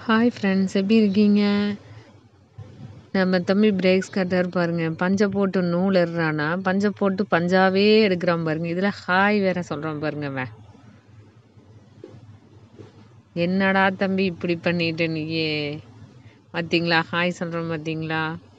Hi friends, எப்படி இருக்கீங்க? நம்ம தம்பி பிரேக்ஸ் கட்டார் பாருங்க. பஞ்ச போட்டு நூல் எடுறானா, பஞ்ச போட்டு பஞ்சாவே எடுக்கிறான் பாருங்க. இதில் ஹாய் வேற சொல்கிறான் பாருங்க அவன். என்னடா தம்பி இப்படி பண்ணிட்டு நீயே? பார்த்தீங்களா, ஹாய் சொல்கிறான் பார்த்தீங்களா?